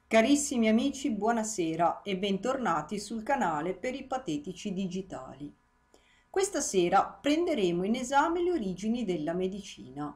Carissimi amici, buonasera e bentornati sul canale per i patetici digitali. Questa sera prenderemo in esame le origini della medicina.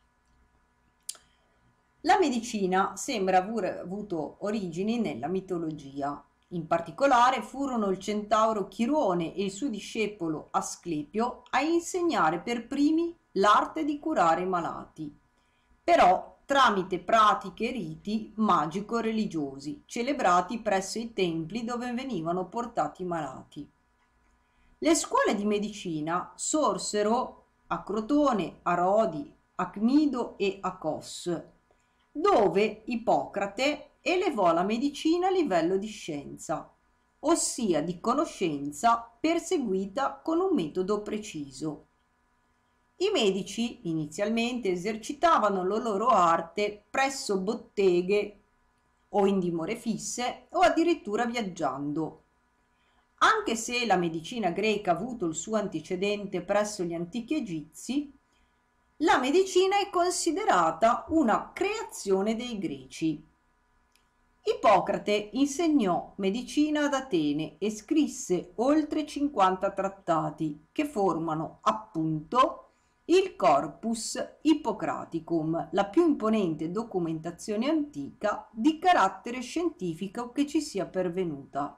La medicina sembra aver avuto origini nella mitologia. In particolare furono il centauro Chirone e il suo discepolo Asclepio a insegnare per primi l'arte di curare i malati. Però tramite pratiche e riti magico-religiosi celebrati presso i templi dove venivano portati i malati. Le scuole di medicina sorsero a Crotone, a Rodi, a Cnido e a Cos, dove Ippocrate elevò la medicina a livello di scienza, ossia di conoscenza perseguita con un metodo preciso. I medici inizialmente esercitavano la loro arte presso botteghe o in dimore fisse o addirittura viaggiando. Anche se la medicina greca ha avuto il suo antecedente presso gli antichi egizi, la medicina è considerata una creazione dei greci. Ippocrate insegnò medicina ad Atene e scrisse oltre 50 trattati che formano appunto il Corpus Hippocraticum, la più imponente documentazione antica di carattere scientifico che ci sia pervenuta.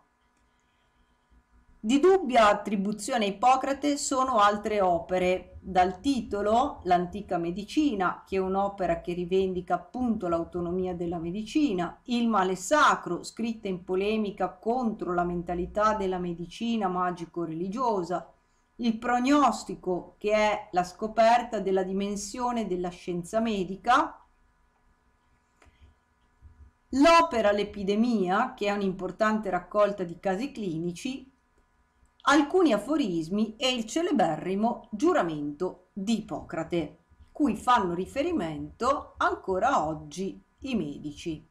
Di dubbia attribuzione a Ippocrate sono altre opere, dal titolo L'antica medicina, che è un'opera che rivendica appunto l'autonomia della medicina, Il male sacro, scritta in polemica contro la mentalità della medicina magico-religiosa, Il prognostico, che è la scoperta della dimensione della scienza medica, l'opera L'epidemia, che è un'importante raccolta di casi clinici, alcuni aforismi e il celeberrimo giuramento di Ippocrate, cui fanno riferimento ancora oggi i medici.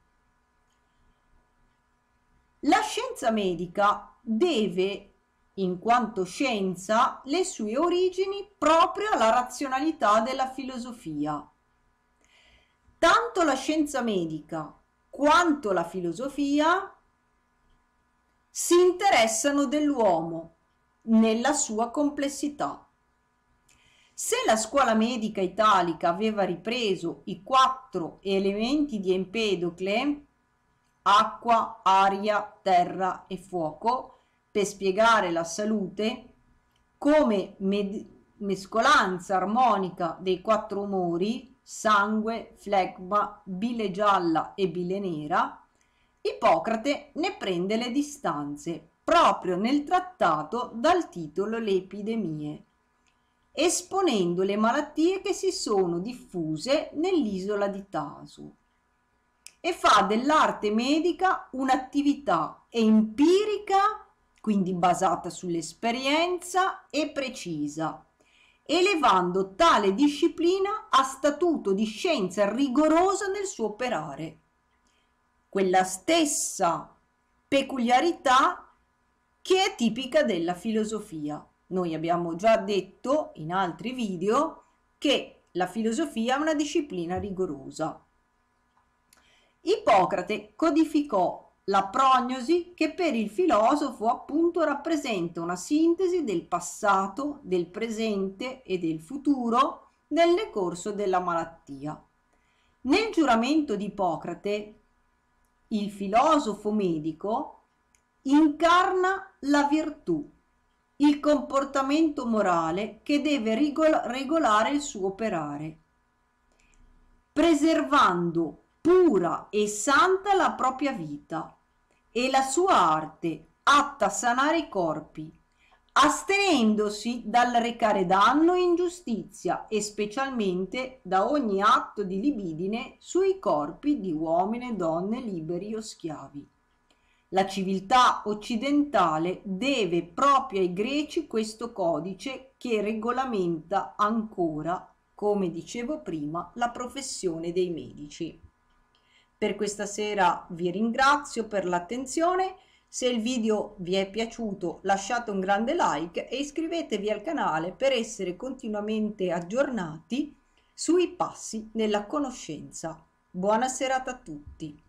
La scienza medica deve, in quanto scienza, le sue origini proprio alla razionalità della filosofia. Tanto la scienza medica quanto la filosofia si interessano dell'uomo nella sua complessità. Se la scuola medica italica aveva ripreso i 4 elementi di Empedocle, acqua, aria, terra e fuoco, per spiegare la salute come mescolanza armonica dei 4 umori, sangue, flegma, bile gialla e bile nera, Ippocrate ne prende le distanze proprio nel trattato dal titolo Le epidemie, esponendo le malattie che si sono diffuse nell'isola di Tasu, e fa dell'arte medica un'attività empirica, quindi basata sull'esperienza e precisa, elevando tale disciplina a statuto di scienza rigorosa nel suo operare. Quella stessa peculiarità che è tipica della filosofia. Noi abbiamo già detto in altri video che la filosofia è una disciplina rigorosa. Ippocrate codificò la prognosi, che per il filosofo appunto rappresenta una sintesi del passato, del presente e del futuro nel decorso della malattia. Nel giuramento di Ippocrate, il filosofo medico incarna la virtù, il comportamento morale che deve regolare il suo operare, preservando pura e santa la propria vita e la sua arte atta a sanare i corpi, astenendosi dal recare danno e ingiustizia e specialmente da ogni atto di libidine sui corpi di uomini e donne liberi o schiavi. La civiltà occidentale deve proprio ai greci questo codice che regolamenta ancora, come dicevo prima, la professione dei medici. Per questa sera vi ringrazio per l'attenzione. Se il video vi è piaciuto lasciate un grande like e iscrivetevi al canale per essere continuamente aggiornati sui passi nella conoscenza. Buona serata a tutti.